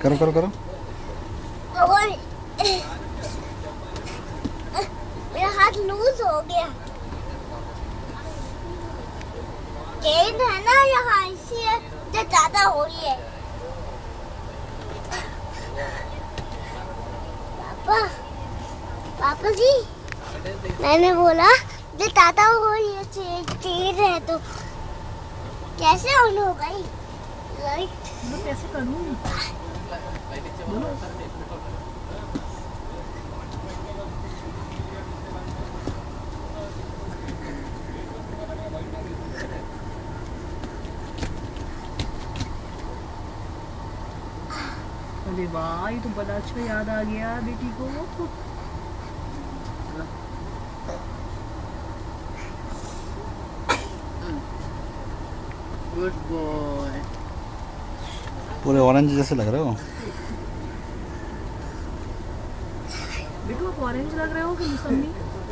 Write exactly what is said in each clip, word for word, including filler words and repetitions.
करो करो करो। मेरा हाथ लूज हो गया। चेन है ना यहाँ, इसलिए जो ज्यादा हो रही है। पापा पापा जी, मैंने बोला जो ज्यादा हो रही है, चेन है तो कैसे ऑन हो गई लाइट? मैं कैसे करूँ? अरे वाह, ये तो बड़ा अच्छा याद आ गया बेटी को। Good boy. पूरे ऑरेंज जैसे लग रहे हो बेटू। आप ऑरेंज लग रहे हो कि मौसमी?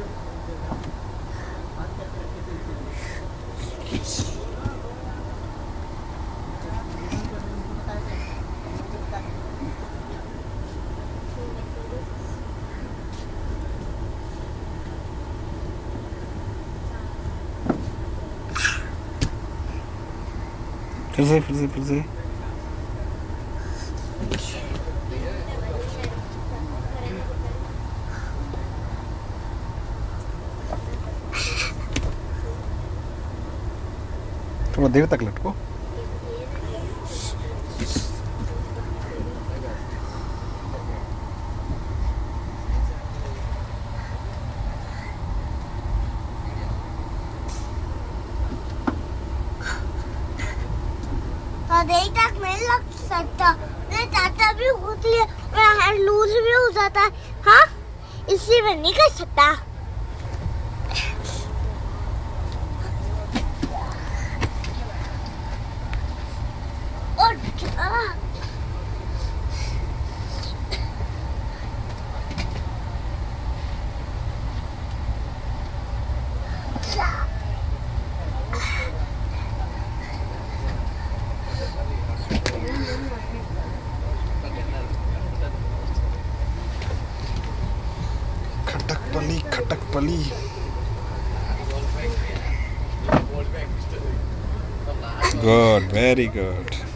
फिर से फिर से फिर से थोड़ा देर तक लटको। देर तक नहीं लग सकता, मेरे चाचा भी होती है, मेरा हैंड लूज भी हो जाता है। हाँ, इसलिए मैं नहीं कर सकता। और खटकपली खटकपली। Good, very good.